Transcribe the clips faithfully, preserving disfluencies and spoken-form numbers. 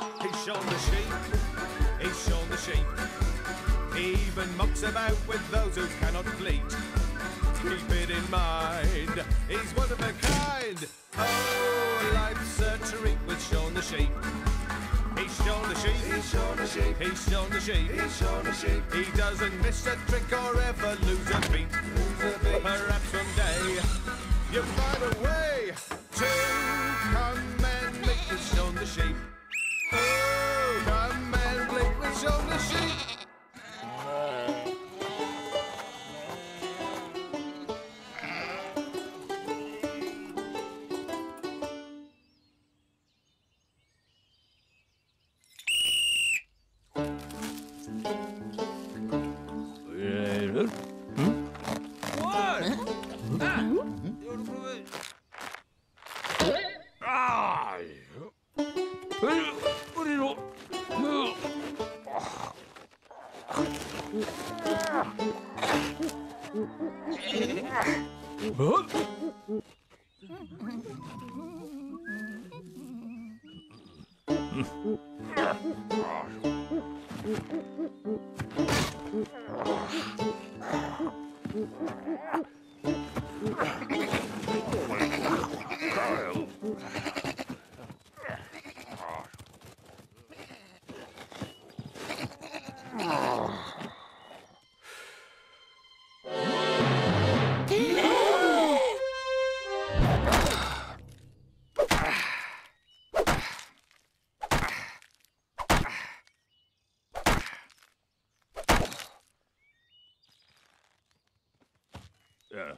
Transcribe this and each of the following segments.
He's shown the sheep, he's shown the sheep. He even mucks about with those who cannot bleat. Keep it in mind, he's one of a kind. Oh, life's a treat with Shaun the sheep. He's shown the sheep, he's shown the sheep, he's shown the sheep, he's shown the sheep. He doesn't miss a trick or ever lose a beat. Lose a beat. Perhaps someday you'll find a way to come and meet with Shaun the sheep. Oh, come and meet with Shaun the sheep. Yeah.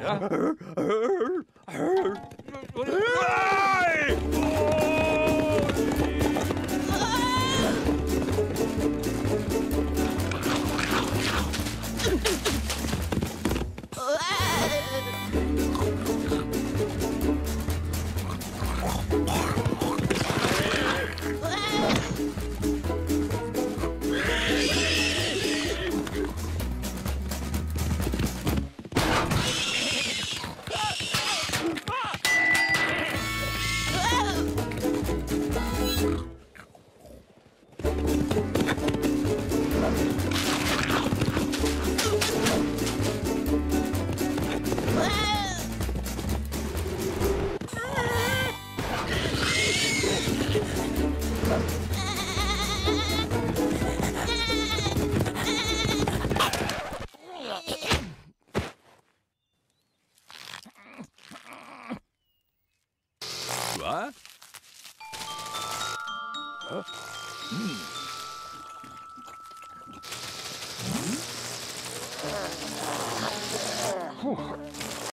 What? Huh? Hmm.